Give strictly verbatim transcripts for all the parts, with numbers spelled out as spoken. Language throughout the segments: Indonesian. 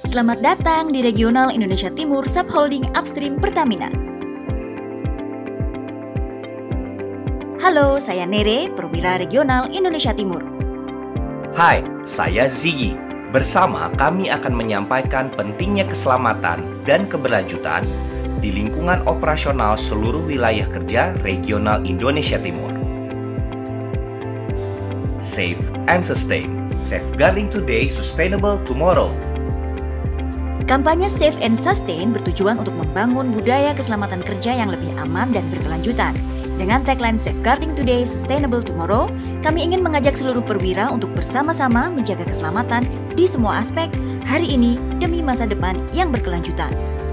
Selamat datang di Regional Indonesia Timur Subholding Upstream Pertamina. Halo, saya Nere, Perwira Regional Indonesia Timur. Hai, saya Ziggy. Bersama kami akan menyampaikan pentingnya keselamatan dan keberlanjutan di lingkungan operasional seluruh wilayah kerja Regional Indonesia Timur. Safe and Sustain, Safeguarding Today, Sustainable Tomorrow. Kampanye Safe and Sustain bertujuan untuk membangun budaya keselamatan kerja yang lebih aman dan berkelanjutan. Dengan tagline Safeguarding Today, Sustainable Tomorrow, kami ingin mengajak seluruh perwira untuk bersama-sama menjaga keselamatan di semua aspek hari ini demi masa depan yang berkelanjutan.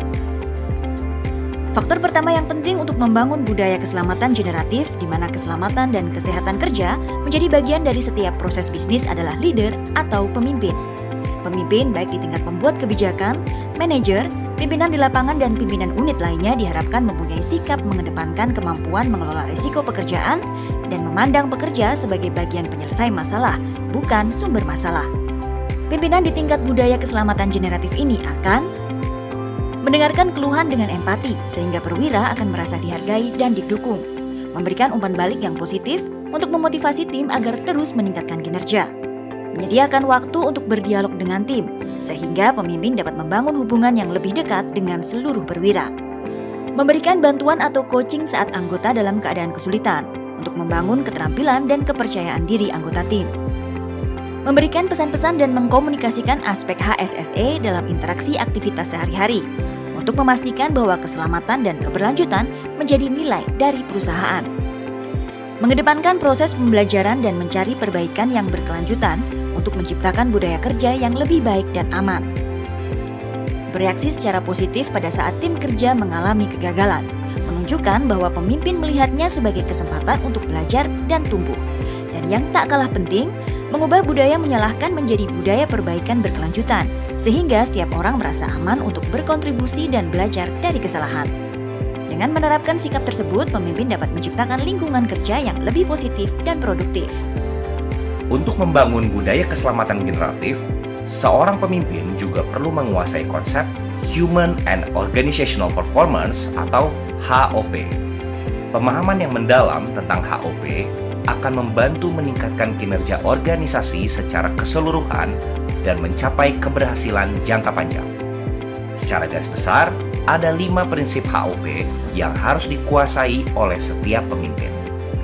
Faktor pertama yang penting untuk membangun budaya keselamatan generatif, di mana keselamatan dan kesehatan kerja menjadi bagian dari setiap proses bisnis adalah leader atau pemimpin. Pemimpin baik di tingkat pembuat kebijakan, manajer, pimpinan di lapangan, dan pimpinan unit lainnya diharapkan mempunyai sikap mengedepankan kemampuan mengelola risiko pekerjaan dan memandang pekerja sebagai bagian penyelesai masalah, bukan sumber masalah. Pimpinan di tingkat budaya keselamatan generatif ini akan mendengarkan keluhan dengan empati sehingga perwira akan merasa dihargai dan didukung, memberikan umpan balik yang positif untuk memotivasi tim agar terus meningkatkan kinerja, menyediakan waktu untuk berdialog dengan tim, sehingga pemimpin dapat membangun hubungan yang lebih dekat dengan seluruh perwira. Memberikan bantuan atau coaching saat anggota dalam keadaan kesulitan, untuk membangun keterampilan dan kepercayaan diri anggota tim. Memberikan pesan-pesan dan mengkomunikasikan aspek H S S E dalam interaksi aktivitas sehari-hari, untuk memastikan bahwa keselamatan dan keberlanjutan menjadi nilai dari perusahaan. Mengedepankan proses pembelajaran dan mencari perbaikan yang berkelanjutan untuk menciptakan budaya kerja yang lebih baik dan aman. Bereaksi secara positif pada saat tim kerja mengalami kegagalan, menunjukkan bahwa pemimpin melihatnya sebagai kesempatan untuk belajar dan tumbuh. Dan yang tak kalah penting, mengubah budaya menyalahkan menjadi budaya perbaikan berkelanjutan, sehingga setiap orang merasa aman untuk berkontribusi dan belajar dari kesalahan. Dengan menerapkan sikap tersebut, pemimpin dapat menciptakan lingkungan kerja yang lebih positif dan produktif. Untuk membangun budaya keselamatan generatif, seorang pemimpin juga perlu menguasai konsep Human and Organizational Performance atau H O P. Pemahaman yang mendalam tentang H O P akan membantu meningkatkan kinerja organisasi secara keseluruhan dan mencapai keberhasilan jangka panjang. Secara garis besar, ada lima prinsip H O P yang harus dikuasai oleh setiap pemimpin.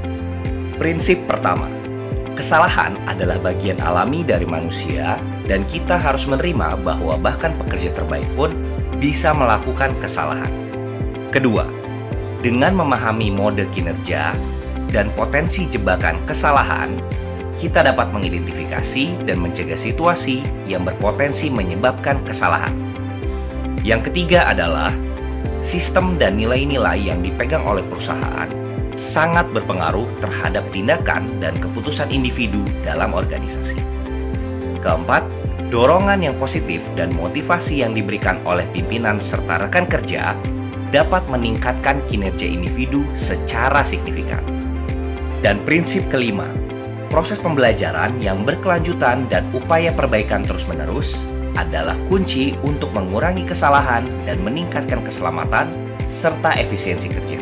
Prinsip pertama, kesalahan adalah bagian alami dari manusia dan kita harus menerima bahwa bahkan pekerja terbaik pun bisa melakukan kesalahan. Kedua, dengan memahami mode kinerja dan potensi jebakan kesalahan, kita dapat mengidentifikasi dan mencegah situasi yang berpotensi menyebabkan kesalahan. Yang ketiga adalah sistem dan nilai-nilai yang dipegang oleh perusahaan sangat berpengaruh terhadap tindakan dan keputusan individu dalam organisasi. Keempat, dorongan yang positif dan motivasi yang diberikan oleh pimpinan serta rekan kerja dapat meningkatkan kinerja individu secara signifikan. Dan prinsip kelima, proses pembelajaran yang berkelanjutan dan upaya perbaikan terus-menerus adalah kunci untuk mengurangi kesalahan dan meningkatkan keselamatan serta efisiensi kerja.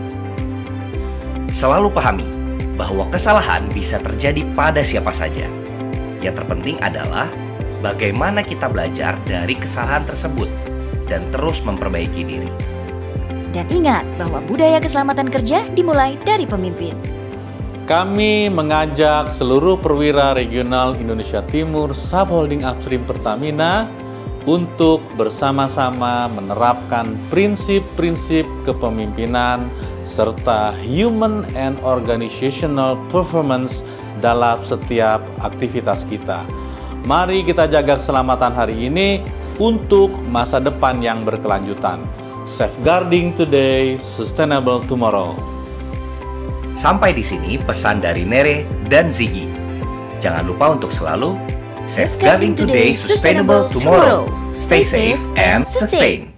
Selalu pahami bahwa kesalahan bisa terjadi pada siapa saja. Yang terpenting adalah bagaimana kita belajar dari kesalahan tersebut dan terus memperbaiki diri. Dan ingat bahwa budaya keselamatan kerja dimulai dari pemimpin. Kami mengajak seluruh perwira Regional Indonesia Timur Subholding Upstream Pertamina untuk bersama-sama menerapkan prinsip-prinsip kepemimpinan serta Human and Organizational Performance dalam setiap aktivitas kita. Mari kita jaga keselamatan hari ini untuk masa depan yang berkelanjutan. Safeguarding Today, Sustainable Tomorrow. Sampai di sini pesan dari Nere dan Ziggy. Jangan lupa untuk selalu Safeguarding Today, Sustainable Tomorrow. Stay safe and sustain.